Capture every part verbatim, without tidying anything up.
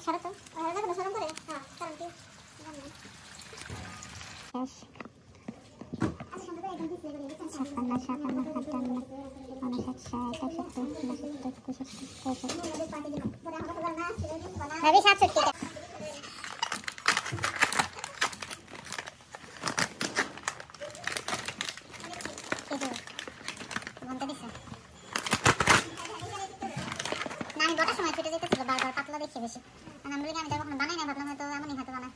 ছাড়ো তো আলাদা কোনো শরম করে হ্যাঁ কারণ কি শেষ ছাপ্পান্ন সাতান্ন আটান্ন উনষাট ষাট একষট্টি উনসত্তর পঁয়ষট্টি ছয়ষট্টি ভাবি সাতষট্টি আমি গোটা সময় ফেটে যেতেছিল বারবার পাতলা দেখে বেশি আমি বলি আমি কখনো বানাই না ভাবলাম হয়তো এমনই হাতে বানায়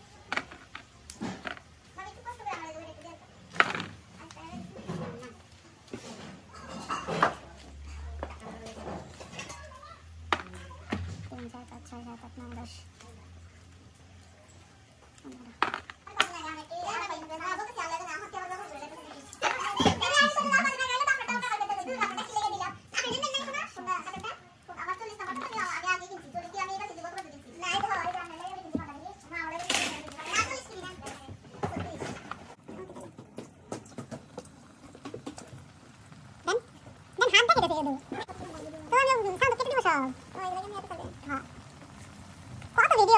তিন চার পাঁচ ছয় সাত আট নয় দশ কত ভিডিও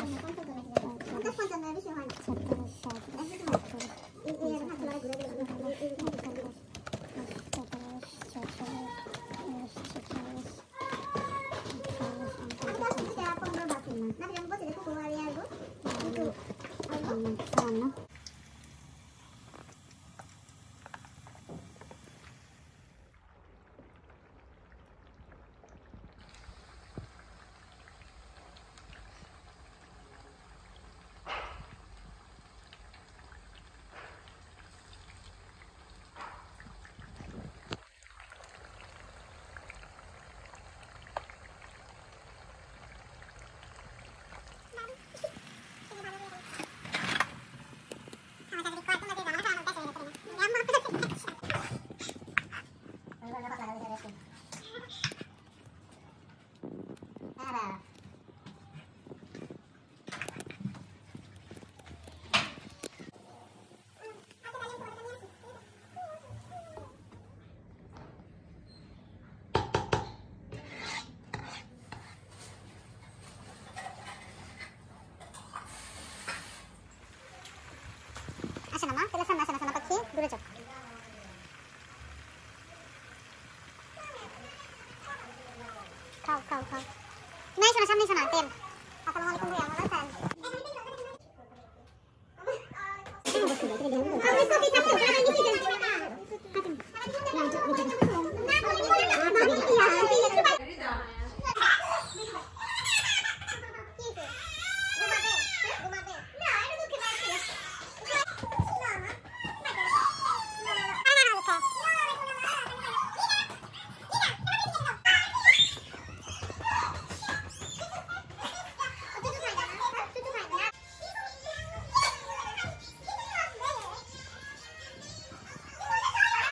আসে না মা তাহলে সামনে আসে না সামনে পাচ্ছি দূরে চল খাও খাও খাও নাই শোনা সামনে শোনা তেল আসসালামু আলাইকুম ভাইয়া